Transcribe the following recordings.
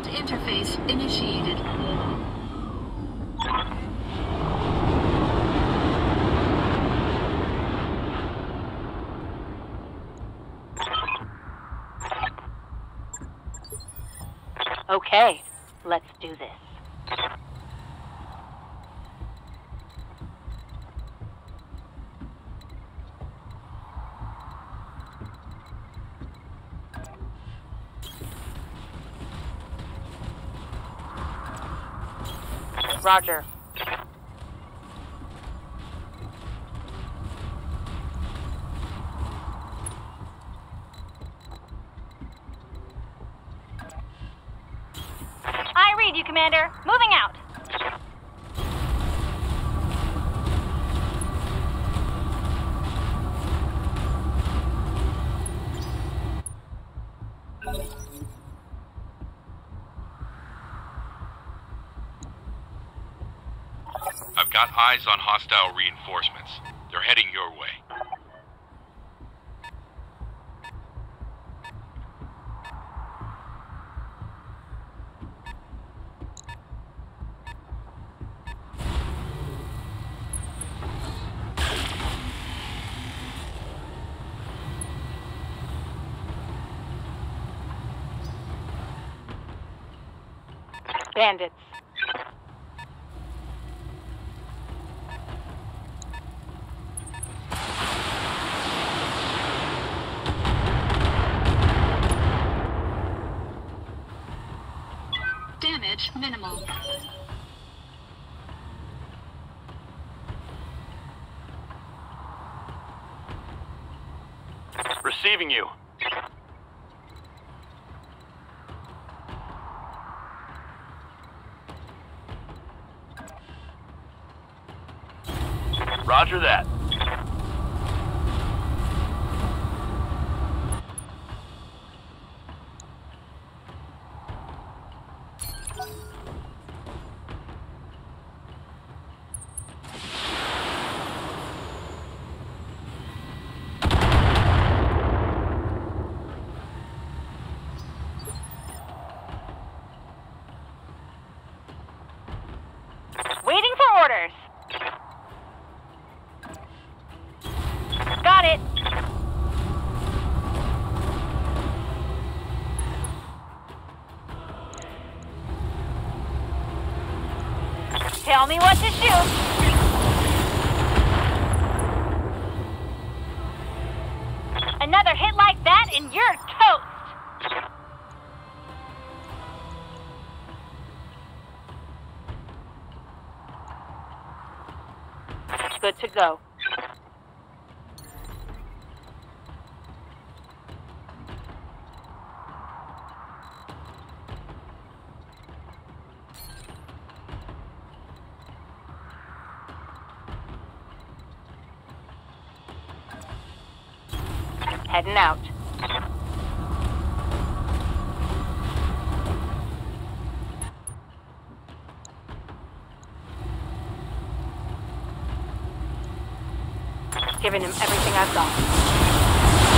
interface initiated. Okay, let's do this. Roger. I read you, Commander. Moving out. I've got eyes on hostile reinforcements. They're heading your way. Bandits. Damage minimal. Receiving you. Roger that. Waiting for orders. Got it. Tell me what to shoot. Another hit like that and you're toast. Good to go. Heading out. Giving him everything I've got.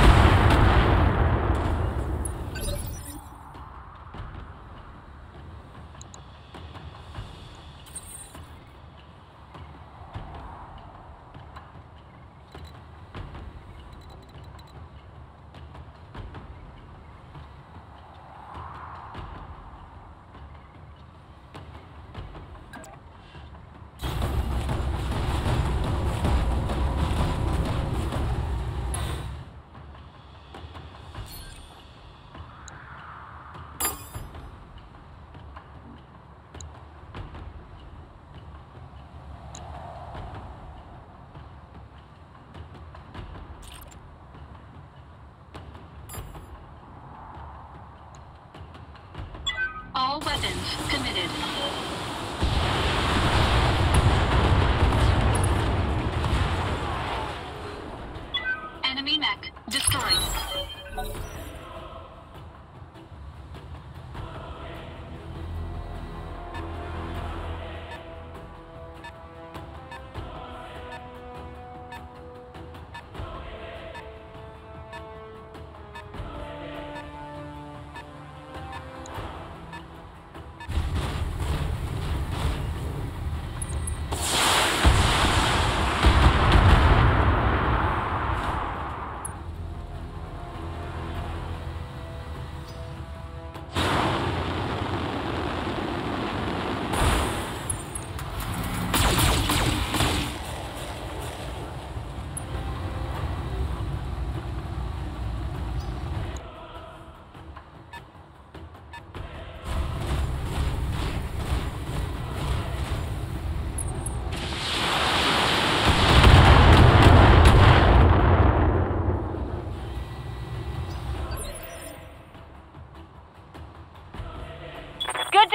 All weapons committed. Enemy mech destroyed.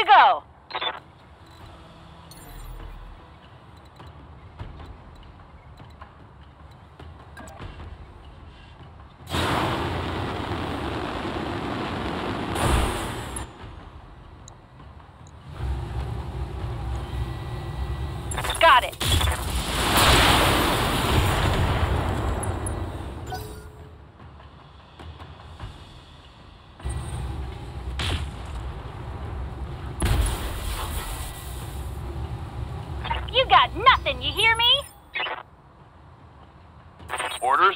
to go. Got it. You got nothing, you hear me? Orders?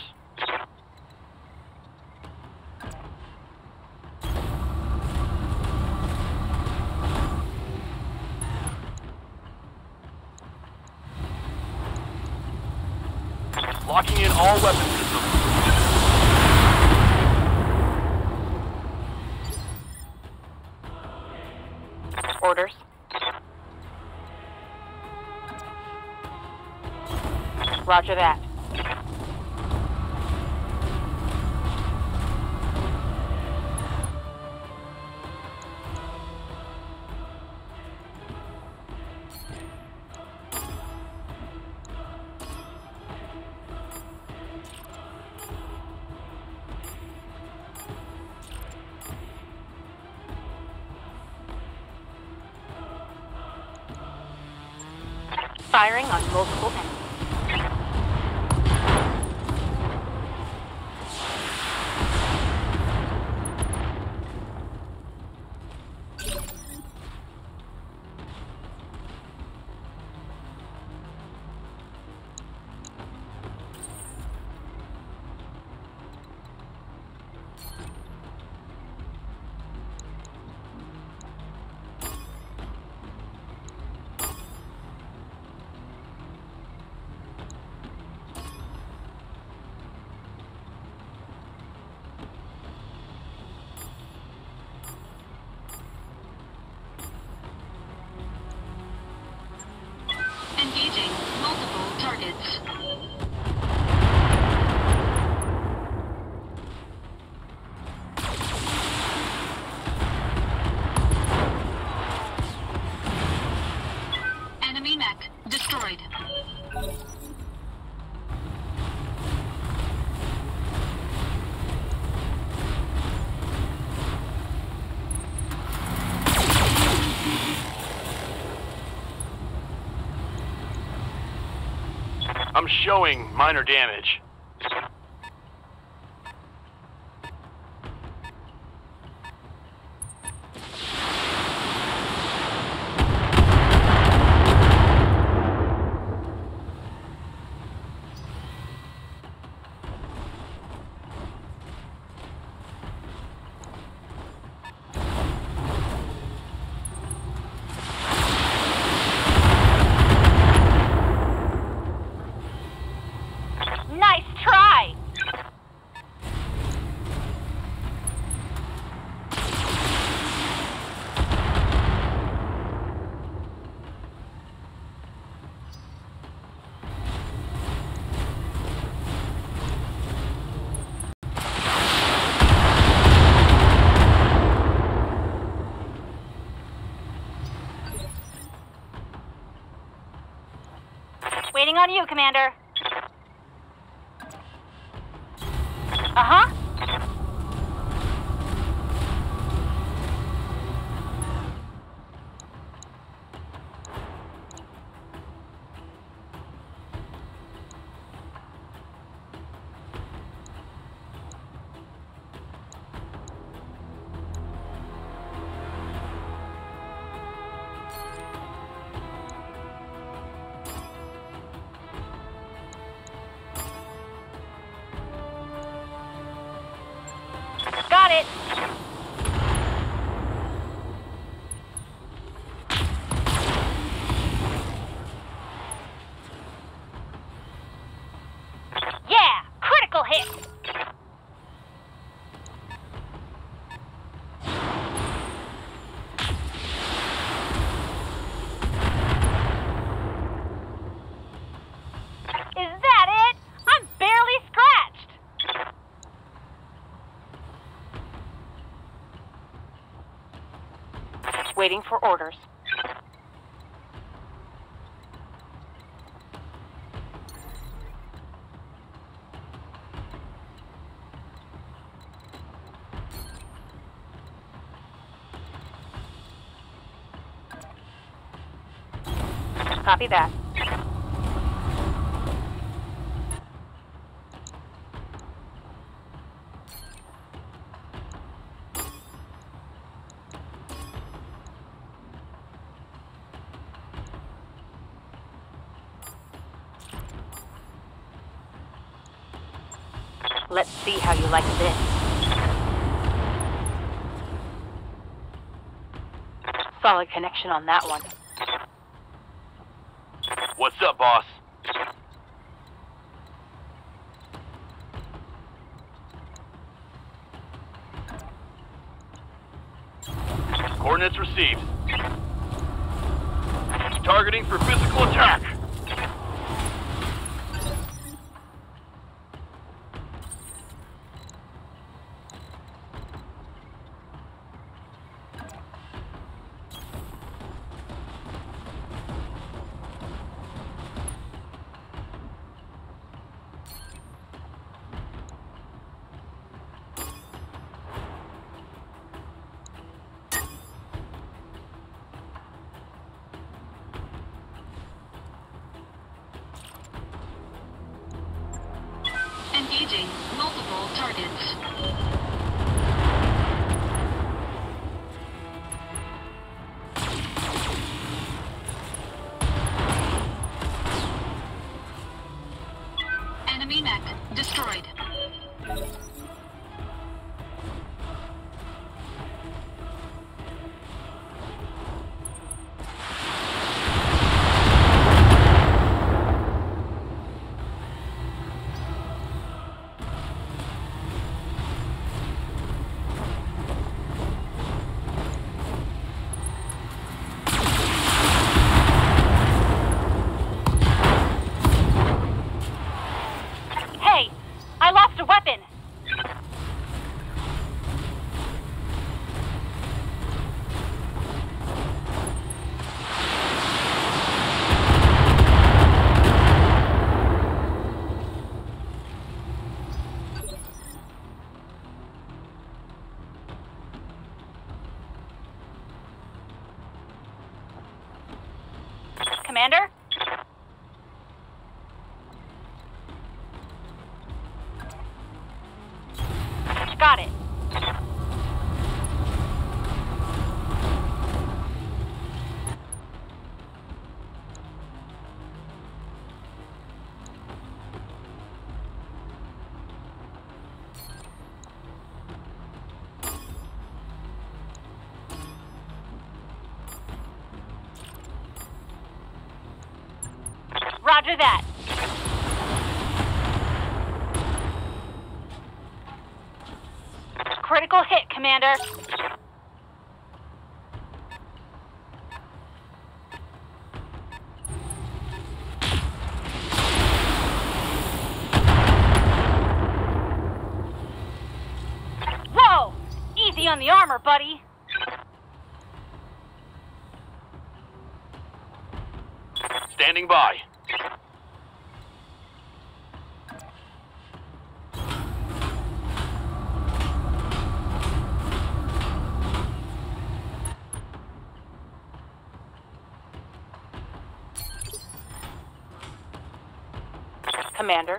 Locking in all weapon systems. Orders. Roger that. Firing on multiple enemies. Engaging multiple targets. Enemy mech destroyed. I'm showing minor damage. Nice try! Waiting on you, Commander. Uh-huh. Got it. Yeah, critical hit. Is that it? I'm barely scratched. Waiting for orders. Copy that. Let's see how you like this. Solid connection on that one. What's up, boss? Coordinates received. Targeting for physical attack. Engaging multiple targets. Enemy mech destroyed. Hey, I lost a weapon. Commander? Got it. Roger that. Critical hit, Commander. Whoa! Easy on the armor, buddy. Standing by. Commander.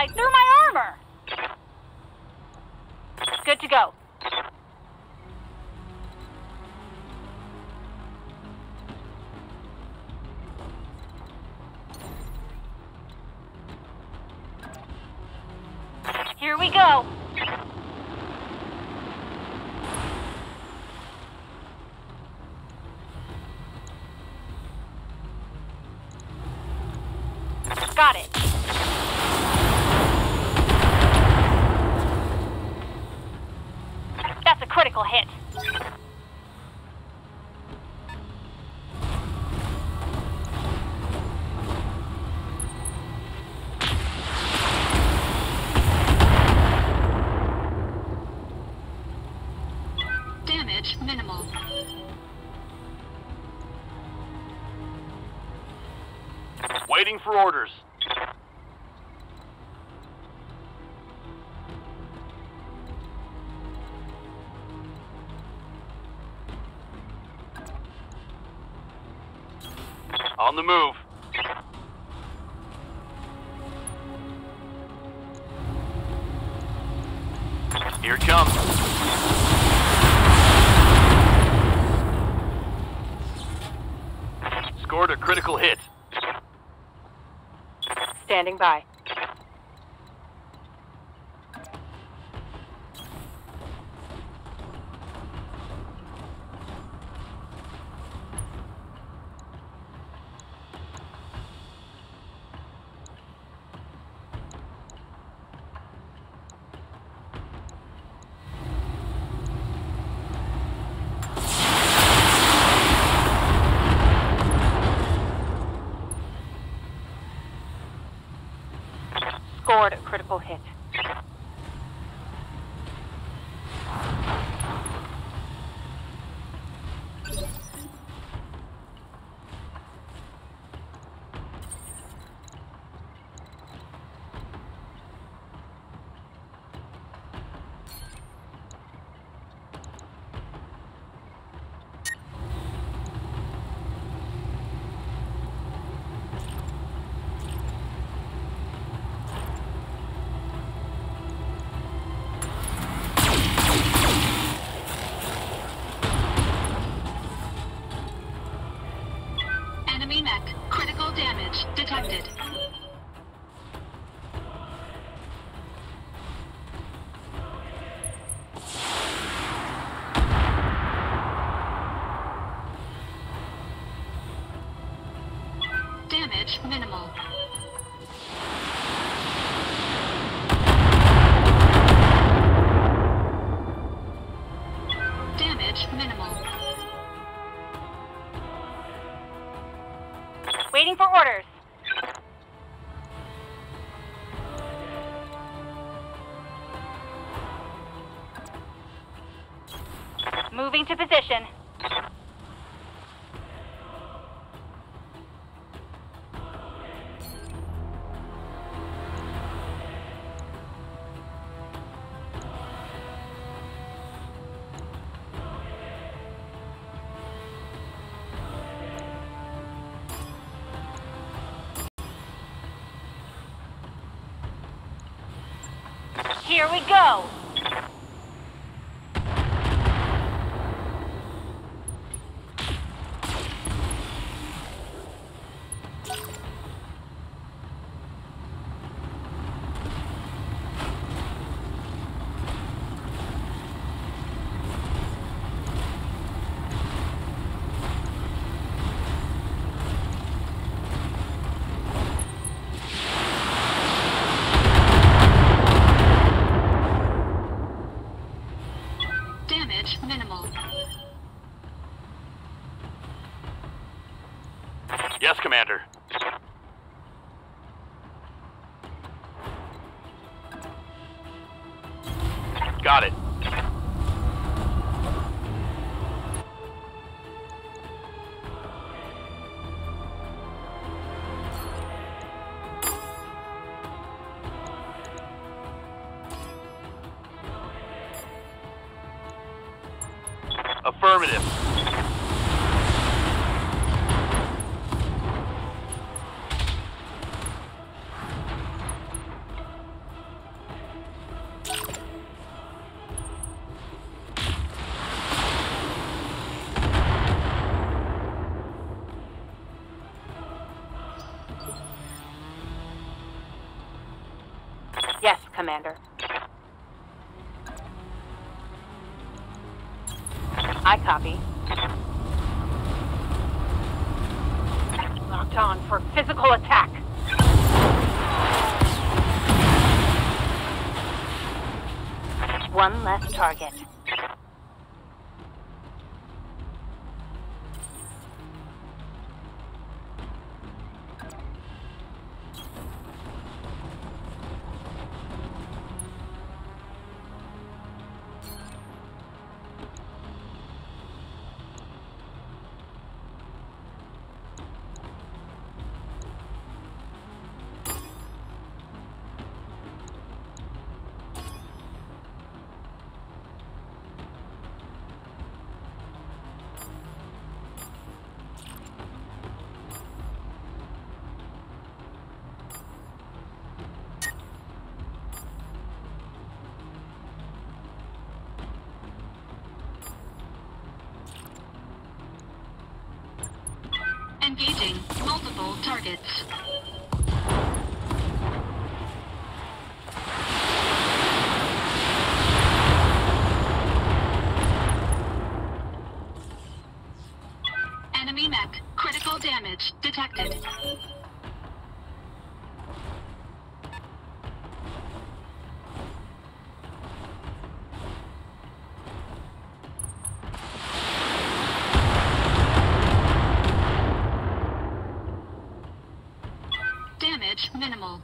right through my armor. Good to go. Here we go. Got it. That's a critical hit. Damage minimal. Waiting for orders. On the move. Here it comes. Scored a critical hit. Standing by. Scored a critical hit. Enemy mech. Critical damage detected. Damage minimal. Damage minimal. Waiting for orders. Moving to position. Here we go. Damage minimal. Yes, Commander. Got it. Affirmative. Commander. I copy. Locked on for physical attack. One less target. Engaging multiple targets. Enemy mech. Critical damage detected. Damage minimal.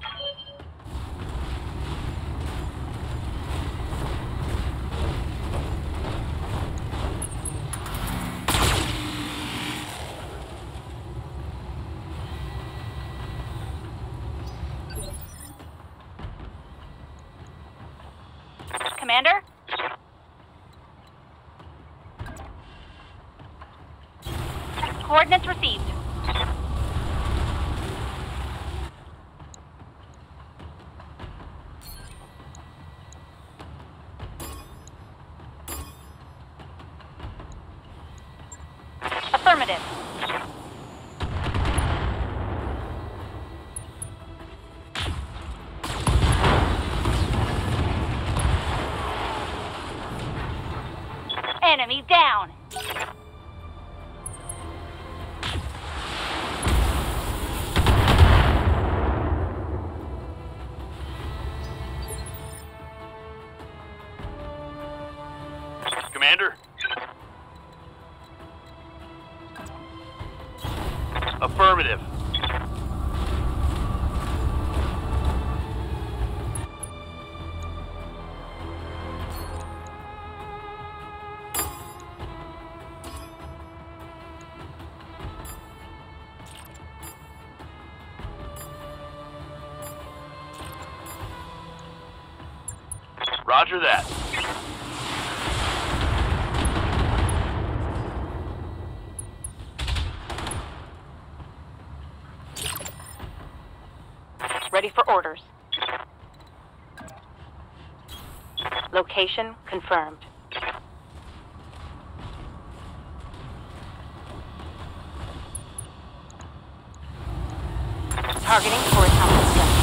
Commander? Coordinates received. Affirmative. Enemy down. Commander? Affirmative. Roger that. Ready for orders. Location confirmed. Targeting horizontal strike.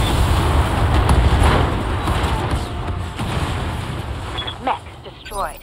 Mech destroyed.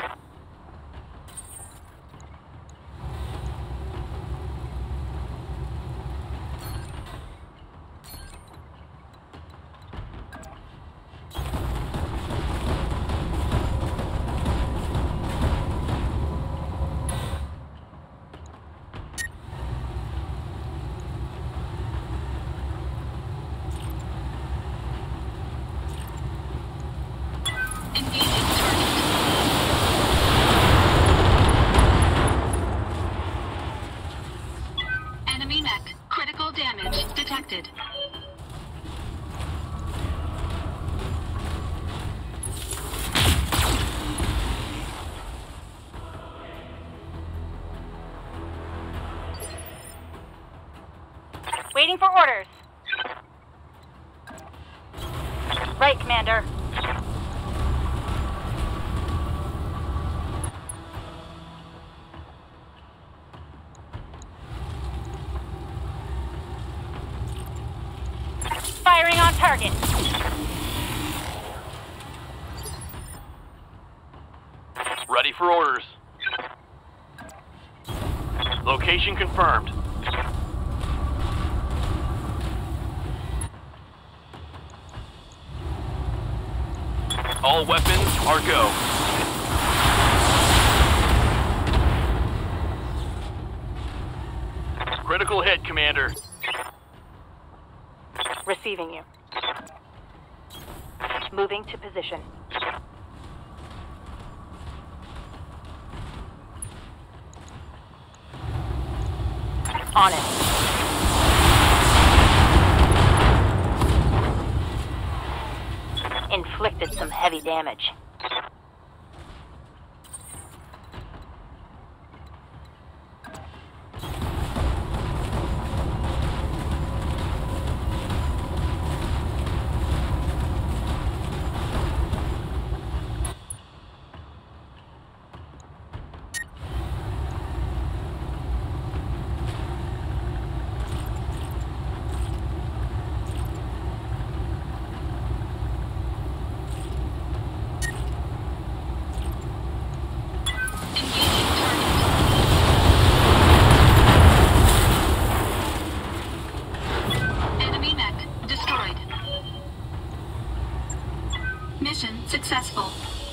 Engaging target. Enemy mech. Critical damage detected. Waiting for orders. Right, Commander. Firing on target. Ready for orders. Location confirmed. All weapons are go. Critical hit, Commander. Receiving you. Moving to position. On it. Inflicted some heavy damage. Enemy mech destroyed. Mission successful.